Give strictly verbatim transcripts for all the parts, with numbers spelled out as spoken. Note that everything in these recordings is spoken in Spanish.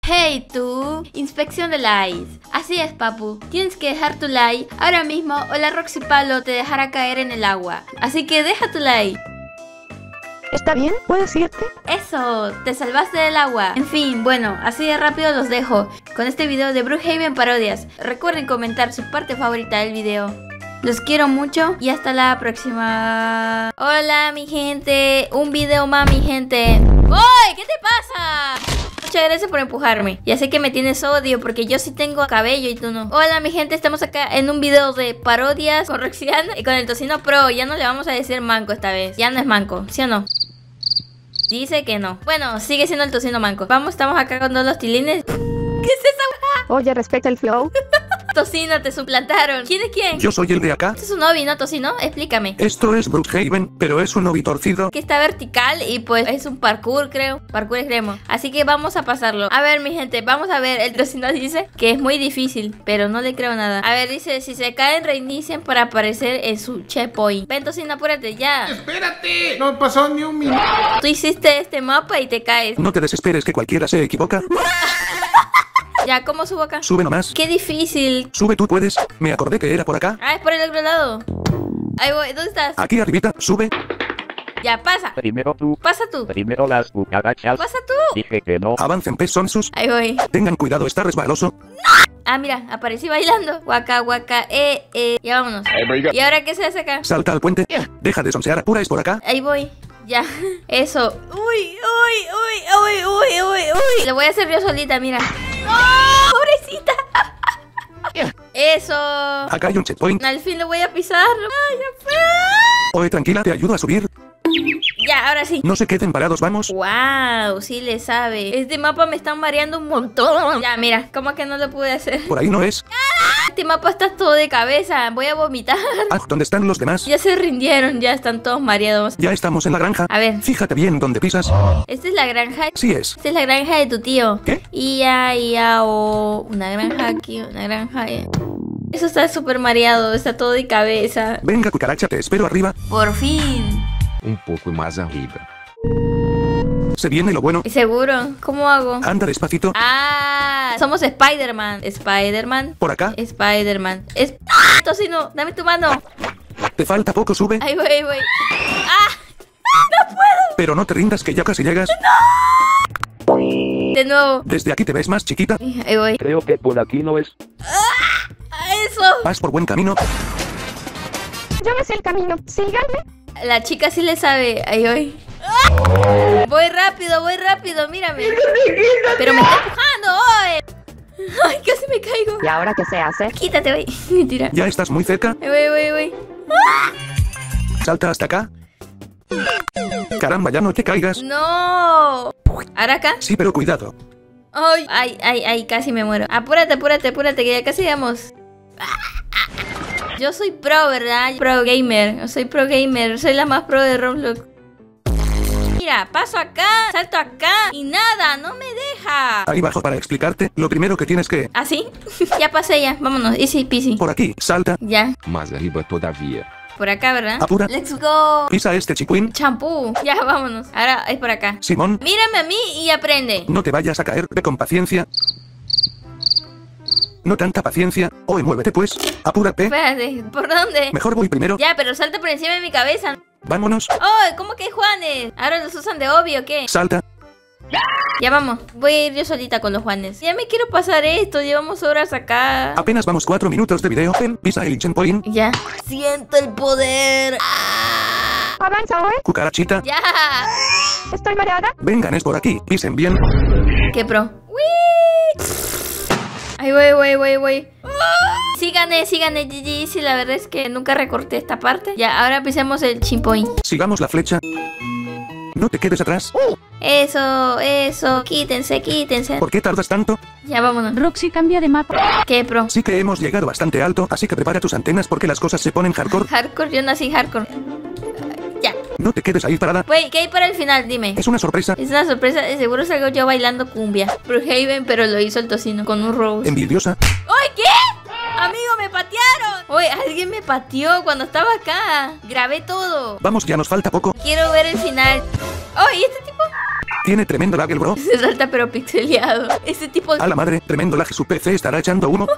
Hey tú, inspección de likes. Así es, papu, tienes que dejar tu like ahora mismo o la Roxy Palo te dejará caer en el agua. Así que deja tu like. ¿Está bien? ¿Puedes irte? Eso, te salvaste del agua. En fin, bueno, así de rápido los dejo con este video de Brookhaven Parodias. Recuerden comentar su parte favorita del video. Los quiero mucho y hasta la próxima. Hola mi gente, un video más mi gente. ¡Uy! ¿Qué te pasa? Muchas gracias por empujarme. Ya sé que me tienes odio porque yo sí tengo cabello y tú no. Hola mi gente, estamos acá en un video de parodias con Roxyana y con el Tocino Pro. Ya no le vamos a decir manco esta vez. Ya no es manco, ¿sí o no? Dice que no. Bueno, sigue siendo el Tocino manco. Vamos, estamos acá con todos los tilines. ¿Qué es esa? Oye, respeta el flow. Tocino, te suplantaron. ¿Quién es quién? Yo soy el de acá. Este es un obi, ¿no, Tocino? Explícame. Esto es Brookhaven, pero es un obi torcido. Que está vertical y pues es un parkour, creo. Parkour extremo. Así que vamos a pasarlo. A ver, mi gente, vamos a ver. El Tocino dice que es muy difícil, pero no le creo nada. A ver, dice, si se caen, reinicien para aparecer en su checkpoint. Ven, Tocino, apúrate, ya. ¡Espérate! No pasó ni un minuto. Tú hiciste este mapa y te caes. No te desesperes que cualquiera se equivoca. Ya, ¿cómo subo acá? Sube nomás. Qué difícil. Sube, tú puedes. Me acordé que era por acá. Ah, es por el otro lado. Ahí voy, ¿dónde estás? Aquí arribita, sube. Ya, pasa. Primero tú. Pasa tú. Primero las cucarachas. Pasa tú. Dije que no. Avancen, pez son sus. Ahí voy. Tengan cuidado, está resbaloso. Ah, mira, aparecí bailando. Guaca, guaca, eh, eh. Ya vámonos. ¿Y ahora qué se hace acá? Salta al puente. Deja de sonsear, apura, es por acá. Ahí voy. Ya. Eso. Uy, uy, uy, uy, uy, uy, uy. Lo voy a hacer yo solita, mira. ¡Oh, pobrecita! Eso. Acá hay un checkpoint. Al fin lo voy a pisar. Ay, ya fue. Oye, tranquila, te ayudo a subir. Ya, ahora sí. No se queden parados, vamos. Wow, sí le sabe. Este mapa me está mareando un montón. Ya, mira, ¿cómo que no lo pude hacer? Por ahí no es. Este mapa está todo de cabeza. Voy a vomitar. Ah, ¿dónde están los demás? Ya se rindieron, ya están todos mareados. Ya estamos en la granja. A ver. Fíjate bien dónde pisas. Esta es la granja. Sí es. Esta es la granja de tu tío. ¿Qué? Ia, ia, o. Una granja aquí, una granja. Eh. Eso está súper mareado, está todo de cabeza. Venga, cucaracha, te espero arriba. Por fin. Um pouco mais arriba. Se viene lo bueno. ¿Seguro? ¿Cómo hago? Anda despacito. Ah, somos Spider-Man. Spider-Man. Por acá. Spider-Man. Es... Tocino, dame tu mano. Te falta poco, sube. Ahí voy, ahí voy. ¡Ah! ¡No puedo! Pero no te rindas que ya casi llegas. De nuevo. Desde aquí te ves más chiquita. Ahí voy. Creo que por aquí no es. ¡Ah, eso! Vas por buen camino. Yo me sé el camino. Síganme. La chica sí le sabe. Ahí voy. ¡Ah! Voy rápido, voy rápido, mírame. Pero me está empujando hoy. Ay, casi me caigo. ¿Y ahora qué se hace? Quítate, voy. Mentira. Ya estás muy cerca. Ahí voy, voy, voy. Salta hasta acá. Caramba, ya no te caigas. No. ¿Ahora acá? Sí, pero cuidado. Ay, ay, ay, ay, casi me muero. Apúrate, apúrate, apúrate, que ya casi llegamos. Yo soy pro, ¿verdad? Pro gamer. Yo soy pro gamer. Soy la más pro de Roblox. Mira, paso acá, salto acá y nada, no me deja. Ahí bajo para explicarte. Lo primero que tienes que... ¿Así? Ya pasé ya, vámonos, easy peasy. Por aquí, salta. Ya, Mais arriba todavia. por acá, ¿verdad? Apura. Let's go. Pisa este chiquín. Champú. Ya, vámonos. Ahora es por acá. Simón, Mírame a mí y aprende. no te vayas a caer. Ve con paciencia. No tanta paciencia. Oye, muévete pues. Apúrate. Espérate, ¿por dónde? Mejor voy primero. Ya, pero salta por encima de mi cabeza. Vámonos. ¡Oh! ¿Cómo que hay Juanes? ¿Ahora los usan de obvio o qué? Salta. Ya vamos, voy a ir yo solita con los Juanes. Ya me quiero pasar esto, llevamos horas acá. Apenas vamos cuatro minutos de video. Ven, pisa el checkpoint. Ya. Siento el poder. ¡Ah! Avanza, ¿eh? Cucarachita. Ya. Estoy mareada. Vengan, es por aquí. Pisen bien. ¿Qué pro? ¡Wii! Ahí voy, voy, voy, voy. Sí gané, sí gané, G G. Sí, la verdad es que nunca recorté esta parte. Ya, ahora pisemos el chimpoint. Sigamos la flecha. No te quedes atrás. Eso, eso. Quítense, quítense. ¿Por qué tardas tanto? Ya, vámonos. Roxy cambia de mapa. ¿Qué pro? Sí que hemos llegado bastante alto, así que prepara tus antenas porque las cosas se ponen hardcore. Hardcore, yo nací hardcore. Ya. No te quedes ahí parada. Wey, ¿qué hay para el final? Dime. Es una sorpresa. Es una sorpresa, de seguro salgo yo bailando cumbia. Brookhaven, pero lo hizo el Tocino con un Rose. Envidiosa. ¡Ay, qué! Amigo, me patearon. Oye, alguien me pateó cuando estaba acá. Grabé todo. Vamos, ya nos falta poco. Quiero ver el final. ¡Oh, y este tipo! Tiene tremendo lag el bro. Se salta pero pixeleado. Ese tipo... A la madre, tremendo lag, su P C estará echando humo.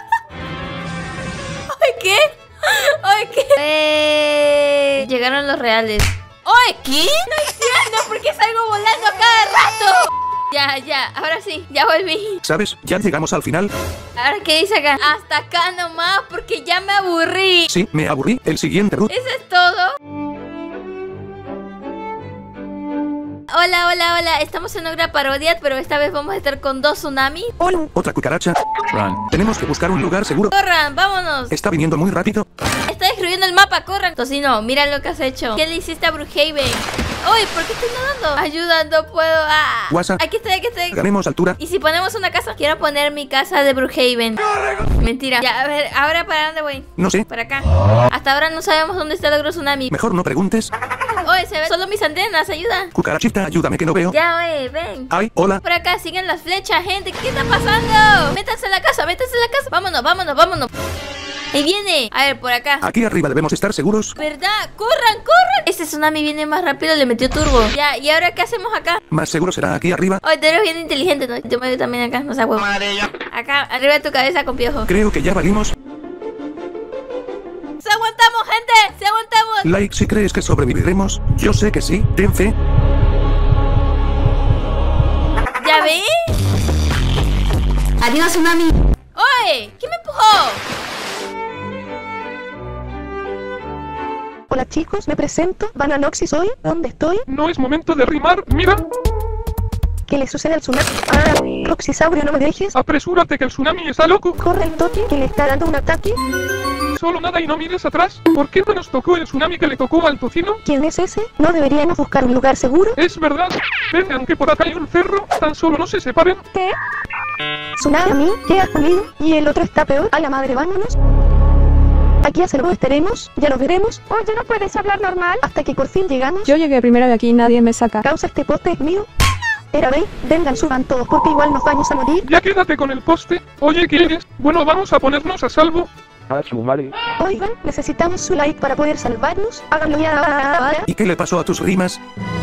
¿Ay, qué? ¿Ay, qué? Eh... Llegaron los reales. ¡Ay, qué! No entiendo por qué salgo volando a cada rato. Ya, ya, ahora sí, ya volví. ¿Sabes? Ya llegamos al final. ¿Ahora qué dice acá? Hasta acá nomás, porque ya me aburrí. Sí, me aburrí. El siguiente root. ¿Eso es todo? Hola, hola, hola. Estamos en otra parodia, pero esta vez vamos a estar con dos tsunamis. Hola. Otra cucaracha. Run. Tenemos que buscar un lugar seguro. Corran, vámonos. Está viniendo muy rápido. Está destruyendo el mapa, corran. Tocino, mira lo que has hecho. ¿Qué le hiciste a Brookhaven? ¡Uy! ¿Por qué estoy nadando? Ayuda, no puedo. ¡Ah! Guasa. Aquí estoy, aquí estoy. Ganemos altura. ¿Y si ponemos una casa? Quiero poner mi casa de Brookhaven. Mentira. Ya, a ver, ¿ahora para dónde voy? No sé. Para acá. Hasta ahora no sabemos dónde está el ogro tsunami. Mejor no preguntes. ¡Uy! Se ven solo mis antenas, ayuda. Cucarachita, ayúdame que no veo. Ya, oye, ven. Ay, hola. Por acá siguen las flechas, gente. ¿Qué está pasando? Métanse en la casa, métanse en la casa. Vámonos, vámonos, vámonos. Ahí viene. A ver, por acá. Aquí arriba debemos estar seguros. ¿Verdad? ¡Corran, corran! Este tsunami viene más rápido, le metió turbo. Ya, ¿y ahora qué hacemos acá? Más seguro será aquí arriba. Oye, tú eres bien inteligente, ¿no? Yo me voy también acá, no seas huevo. Acá, arriba de tu cabeza con piojo. Creo que ya valimos. ¡Se aguantamos, gente! ¡Se aguantamos! Like si crees que sobreviviremos. Yo sé que sí. Ten fe. ¿Ya ves? Adiós, tsunami. ¡Oye! ¿Quién me empujó? Hola chicos, me presento. Bananoxy soy. ¿Dónde estoy? No es momento de rimar, mira. ¿Qué le sucede al tsunami? Ah, Roxysaurio, no me dejes. Apresúrate que el tsunami está loco. Corre el Toki, que le está dando un ataque. Solo nada y no mires atrás. ¿Por qué no nos tocó el tsunami que le tocó al tocino? ¿Quién es ese? ¿No deberíamos buscar un lugar seguro? Es verdad. Vengan que por acá hay un cerro. Tan solo no se separen. ¿Qué? Tsunami, ¿qué has comido? Y el otro está peor. A la madre, vámonos. Aquí a salvo estaremos, ya nos veremos. Oye, ¿no puedes hablar normal? Hasta que por fin llegamos. Yo llegué primero de aquí y nadie me saca. Causa, este poste es mío. Era ve, vengan, suban todos porque igual nos vamos a morir. Ya quédate con el poste. Oye, ¿quieres? Bueno, vamos a ponernos a salvo. A su madre. Oigan, necesitamos su like para poder salvarnos. Háganlo ya ahora. ¿Y qué le pasó a tus rimas?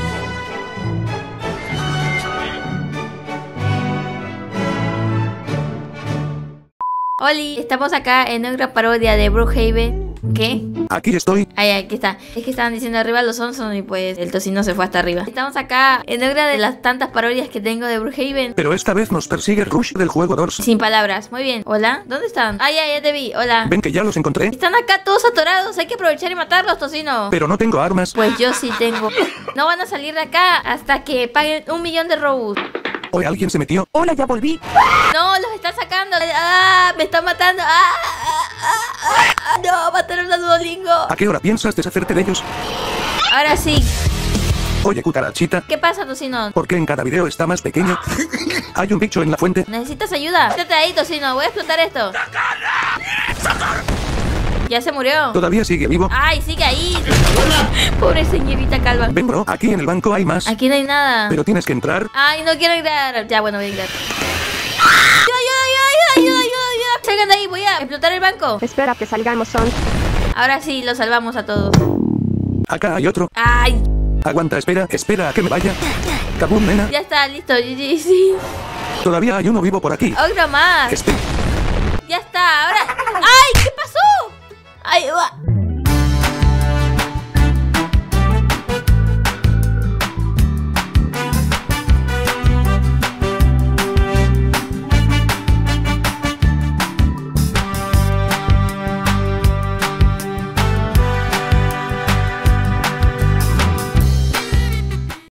Oli, estamos acá en otra parodia de Brookhaven. ¿Qué? Aquí estoy. Ay, aquí está. Es que estaban diciendo arriba los Onson y pues el tocino se fue hasta arriba. Estamos acá en otra de las tantas parodias que tengo de Brookhaven. Pero esta vez nos persigue Rush del juego Doors. Sin palabras. Muy bien. Hola, ¿dónde están? Ah, ya, ya te vi. Hola. Ven que ya los encontré. Están acá todos atorados. Hay que aprovechar y matarlos, tocino. Pero no tengo armas. Pues yo sí tengo. No van a salir de acá hasta que paguen un millón de robux. Hoy alguien se metió. Hola, ya volví. No, los están sacando. ¡Ah! Me están matando. ¡Ah! ¡Ah! ¡Ah! ¡Ah! No, mataron a Duolingo. ¿A qué hora piensas deshacerte de ellos? Ahora sí. Oye, cucarachita. ¿Qué pasa, tocino? ¿Por qué en cada video está más pequeño? Hay un bicho en la fuente. ¿Necesitas ayuda? Quédate ahí, tocino. Voy a explotar esto. Ya se murió. Todavía sigue vivo. Ay, sigue ahí. Pobre señorita calva. Ven, bro, aquí en el banco hay más. Aquí no hay nada. Pero tienes que entrar. Ay, no quiero entrar. Ya, bueno, voy a entrar. ¡Ayuda, ayuda, ayuda, ayuda, ayuda, ayuda! Salgan de ahí, voy a explotar el banco. Espera que salgamos, son. Ahora sí, lo salvamos a todos. Acá hay otro. Ay, Aguanta, espera, espera a que me vaya. Kabum, nena. ya está, listo, G G, sí. Todavía hay uno vivo por aquí. Otro más. Espera. Ya está, ahora. ¡Ay! ¿Qué pasó? ¡Ay, va!